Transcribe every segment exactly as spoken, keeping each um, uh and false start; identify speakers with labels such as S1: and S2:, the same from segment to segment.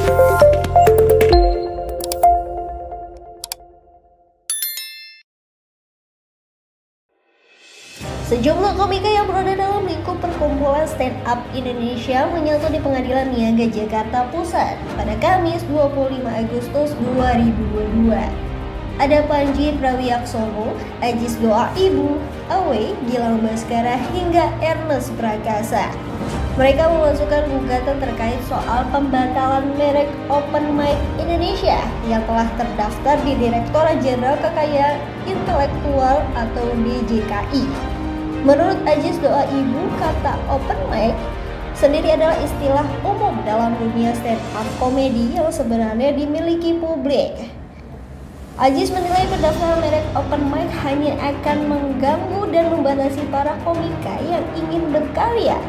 S1: Sejumlah komika yang berada dalam lingkup perkumpulan Stand Up Indonesia menyatu di Pengadilan Niaga Jakarta Pusat pada Kamis dua puluh lima Agustus dua ribu dua puluh dua. Ada Panji Pragiwaksono, Ajis Doa Ibu, Awe, Gilang Baskara hingga Ernest Prakasa. Mereka memasukkan gugatan terkait soal pembatalan merek Open Mic Indonesia yang telah terdaftar di Direktorat Jenderal Kekayaan Intelektual atau D J K I. Menurut Ajis Doa Ibu, kata open mic sendiri adalah istilah umum dalam dunia stand up komedi yang sebenarnya dimiliki publik. Ajis menilai pendaftaran merek open mic hanya akan mengganggu dan membatasi para komika yang ingin berkarya.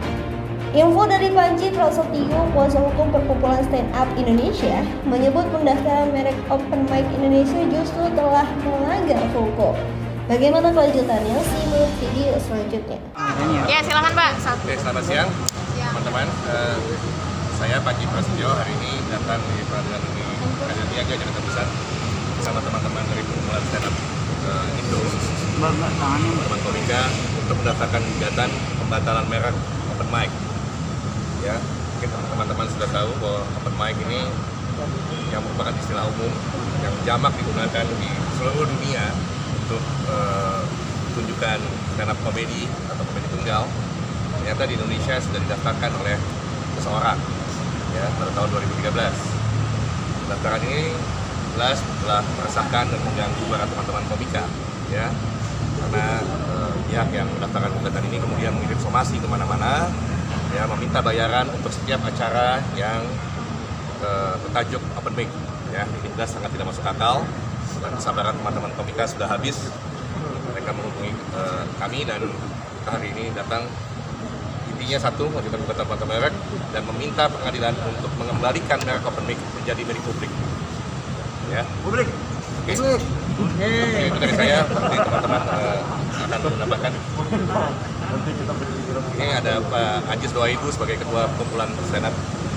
S1: Info dari Panji Prasetyo, kuasa hukum Perkumpulan Stand Up Indonesia, menyebut pendaftaran merek Open Mic Indonesia justru telah melanggar hukum. Bagaimana kelanjutannya? Simak video selanjutnya.
S2: Ya, silakan Pak.
S3: Oke, selamat siang teman-teman. Uh, saya Panji Prasetyo hari ini datang di Pengadilan Pengadilan Niaga Jakarta Pusat bersama teman-teman dari Perkumpulan Stand Up uh, Indo, teman-teman komika untuk mendaftarkan gugatan pembatalan merek Open Mic. Ya, mungkin teman-teman sudah tahu bahwa Open Mic ini yang merupakan istilah umum yang jamak digunakan di seluruh dunia untuk uh, tunjukkan stand up komedi atau komedi tunggal. Ternyata di Indonesia sudah didaftarkan oleh seseorang ya pada tahun dua ribu tiga belas. Pendaftaran ini jelas telah meresahkan dan mengganggu para teman-teman komika ya, karena uh, pihak yang mendaftarkan gugatan ini kemudian mengirim somasi kemana-mana ya, meminta bayaran untuk setiap acara yang uh, bertajuk open mic ya. Ini jelas sangat tidak masuk akal dan kesabaran teman-teman komika sudah habis. Mereka menghubungi uh, kami dan kita hari ini datang intinya satu, mengajukan gugatan pembatalan merek dan meminta pengadilan untuk mengembalikan merek open mic menjadi milik publik ya. Publik. Oke. Okay. Okay. Itu dari saya. Nanti teman-teman uh, akan menambahkan. Ini ada Pak Ajis Doa Ibu sebagai ketua kumpulan stand up.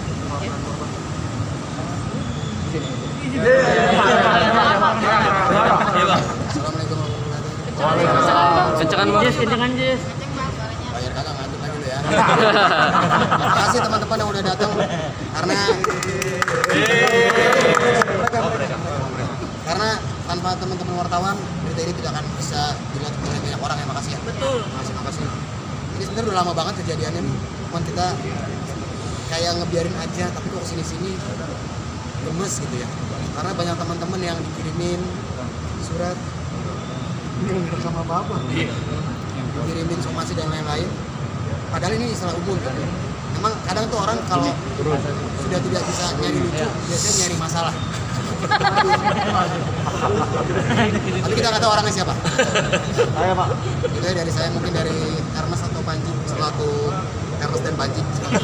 S4: Assalamualaikum warahmatullahi wabarakatuh.
S2: Kencengan Bang.
S5: Jis, kencengan Jis.
S4: Bayar kagak ngantuk lagi lu ya. Terima kasih teman-teman yang udah datang karena karena tanpa teman-teman wartawan berita ini tidak akan bisa dilihat oleh banyak orang ya. Makasih ya. Betul. Makasih, makasih. Ini sebenarnya udah lama banget kejadiannya nih. Cuman kita kayak ngebiarin aja, tapi kok kesini-sini gemes gitu ya. Karena banyak teman-teman yang dikirimin surat ini bersama bapak, dikirimin somasi dan lain-lain. Padahal ini istilah umum gitu. Memang kadang tuh orang kalau sudah tidak bisa nyari lucu, biasanya nyari masalah. Tapi kita nggak tahu orangnya siapa.
S5: Ayo Pak.
S4: Itu dari saya, mungkin dari Ernest atau Panji selaku Ernest dan Panji.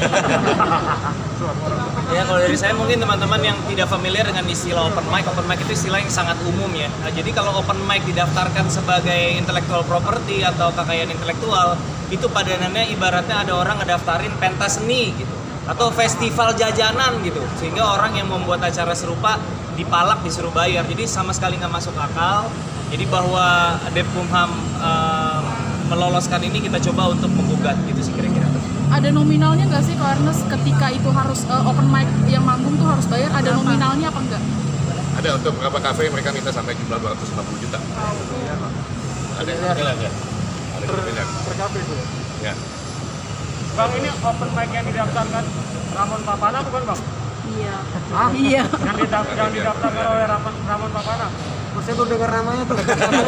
S6: Ya, kalau dari saya mungkin teman-teman yang tidak familiar dengan istilah open mic, open mic itu istilah yang sangat umum ya. Nah, jadi kalau open mic didaftarkan sebagai intellectual property atau kekayaan intelektual, itu padanannya ibaratnya ada orang ngedaftarin pentas seni gitu, atau festival jajanan gitu, sehingga orang yang membuat acara serupa dipalak, disuruh bayar. Jadi sama sekali nggak masuk akal. Jadi bahwa Depkumham uh, meloloskan ini, kita coba untuk menggugat gitu sih kira-kira.
S7: Ada nominalnya nggak sih, Karnes, ketika itu harus uh, open mic yang manggung tuh harus bayar? Ada nominalnya apa enggak?
S3: Ada, untuk beberapa kafe mereka minta sampai jumlah dua ratus lima puluh juta. Ada yang ada ada. Ada yang
S5: Per kafe itu.
S3: Ya.
S5: Bang, ini open mic yang didaftarkan Ramon Papana bukan Bang?
S7: Iya. Ah? Iya.
S5: Yang didaftar, yang didaftarkan oleh Ramon, Ramon Papana.
S4: Saya baru dengar namanya tuh.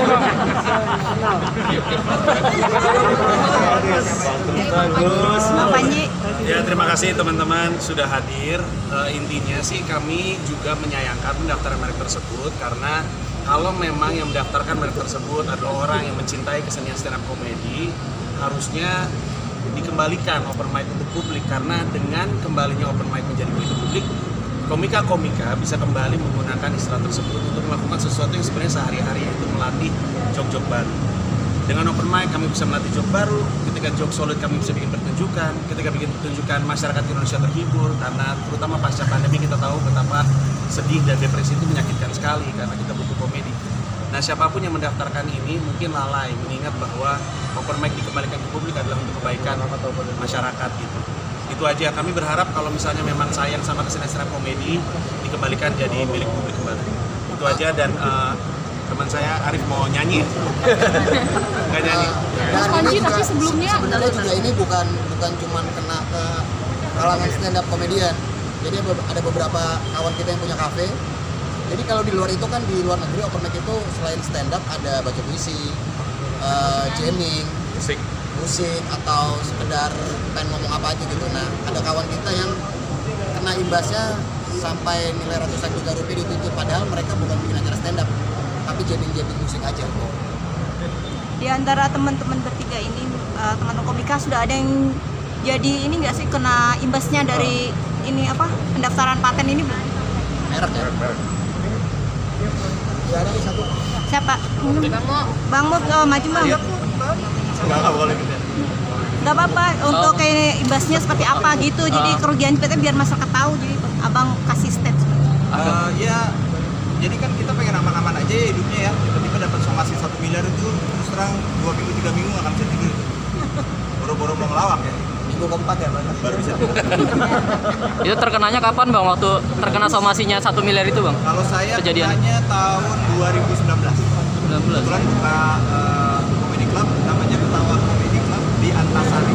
S6: Bagus.
S7: Pak Panji.
S6: Ya, terima kasih teman-teman sudah hadir. Uh, intinya sih kami juga menyayangkan pendaftaran merek tersebut, karena kalau memang yang mendaftarkan merek tersebut adalah orang yang mencintai kesenian stand up komedi, harusnya dikembalikan open mic untuk publik. Karena dengan kembalinya open mic menjadi milik publik, komika-komika bisa kembali menggunakan istilah tersebut untuk melakukan sesuatu yang sebenarnya sehari-hari, yaitu melatih jok-jok baru. Dengan open mic kami bisa melatih jok baru, ketika jok solid kami bisa bikin pertunjukan
S2: pertunjukan, ketika bikin pertunjukan masyarakat Indonesia terhibur, karena terutama pasca pandemi kita tahu betapa sedih dan depresi itu menyakitkan sekali karena kita butuh komedi. Nah, siapapun yang mendaftarkan ini mungkin lalai mengingat bahwa open mic dikembalikan ke publik adalah untuk kebaikan masyarakat gitu. Itu aja, kami berharap kalau misalnya memang sayang sama kesenian stand up komedi dikembalikan jadi milik publik kembali. Itu aja, dan uh, teman saya Arif mau nyanyi. Nggak nyanyi.
S7: Mas Panji, tapi sebelumnya
S4: sebenarnya juga ini bukan bukan cuma kena ke kalangan stand up komedian. Jadi ada beberapa kawan kita yang punya kafe. Jadi kalau di luar itu kan, di luar negeri open mic itu selain stand up ada baca puisi, uh, jamming,
S3: musik
S4: musik atau sekedar pengen ngomong apa aja gitu. Nah, ada kawan kita yang kena imbasnya sampai nilai ratusan juta rupiah dituntut, padahal mereka bukan bikin acara stand up, tapi jamming-jamming musik aja.
S8: Di antara teman-teman bertiga ini, uh, teman-teman komika sudah ada yang jadi ini nggak sih kena imbasnya dari ini apa pendaftaran paten ini belum?
S4: Merek ya? Ya ada nih satu.
S8: Siapa? Bang Mo. Bang Mo, oh, maju Bang.
S2: Nggak boleh gitu.
S8: Gak apa-apa, untuk kayak imbasnya seperti apa gitu, jadi kerugian P T biar masyarakat tahu, jadi abang kasih statement.
S2: Uh, ya, jadi kan kita pengen aman-aman aja ya hidupnya ya. Tiba-tiba dapat somasi satu miliar itu terus terang dua minggu tiga minggu nggak akan bisa tidur. Boro-boro mau ngelawak ya. Minggu keempat ya bang. Baru bisa tidur.
S9: Itu terkenanya kapan bang? Waktu terkena somasinya satu miliar itu bang?
S2: Kalau saya
S9: kejadian
S2: tahun dua ribu sembilan belas.
S9: sembilan belas.
S2: Kebetulan buka uh, comedy club namanya Ketawa Comedy Club di Antasari.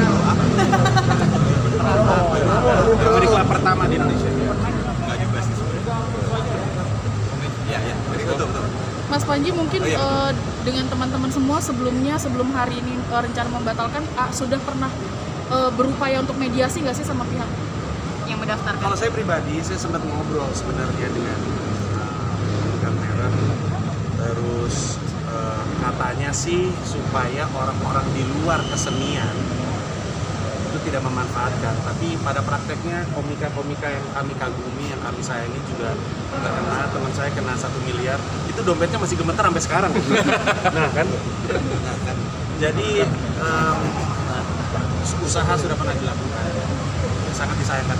S2: Comedy club pertama di Indonesia. Enggak juga sih sebenarnya. Ya, ya. Betul, betul.
S7: Mas Panji mungkin
S2: Oh, iya.
S7: uh, dengan teman-teman semua sebelumnya sebelum hari ini uh, rencana membatalkan uh, sudah pernah uh, berupaya untuk mediasi nggak sih sama pihak yang mendaftarkan?
S2: Kalau saya pribadi, saya sempat ngobrol sebenarnya dengan uh, Merah. Terus uh, katanya sih supaya orang-orang di luar kesenian itu tidak memanfaatkan, tapi pada prakteknya komika-komika yang kami kagumi, yang kami sayangi juga nggak kena. Teman saya kena satu miliar, itu dompetnya masih gemeter sampai sekarang. Nah kan, nah, kan. Jadi um, usaha sudah pernah dilakukan, sangat disayangkan.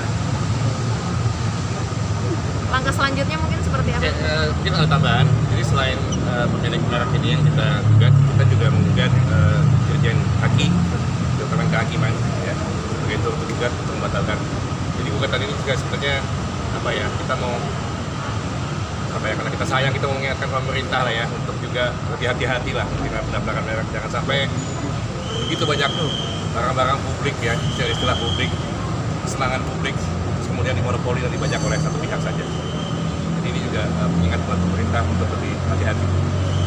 S10: Langkah selanjutnya mungkin seperti apa?
S3: Ya, uh, mungkin ada tambahan. Jadi selain uh, pemilik merek ini yang kita gugat, kita juga menggugat uh, Dirjen Haki, Departemen Kehakiman, ya, sebagai itu untuk gugat untuk membatalkan. Jadi gugatan ini juga sebenarnya apa ya? Kita mau apa ya? Karena kita sayang, kita mau mengingatkan pemerintah lah ya, untuk juga lebih hati-hati lah dengan pendaftaran merek. Jangan sampai begitu banyak barang-barang publik ya, istilah publik, kesenangan publik, kemudian dimonopoli dan dibajak oleh satu pihak saja. Jadi ini juga uh, mengingat buat pemerintah untuk lebih hati-hati.